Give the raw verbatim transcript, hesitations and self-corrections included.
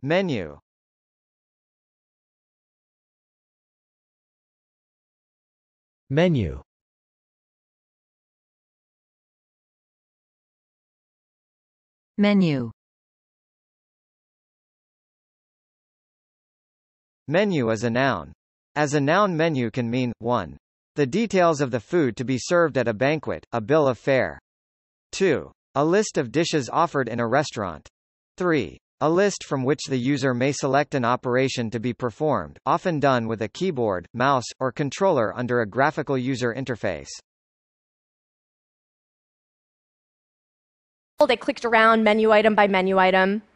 Menu. Menu. Menu. Menu is a noun. As a noun, menu can mean, one. The details of the food to be served at a banquet, a bill of fare. two. A list of dishes offered in a restaurant. three. A list from which the user may select an operation to be performed, often done with a keyboard, mouse, or controller under a graphical user interface. They clicked around menu item by menu item.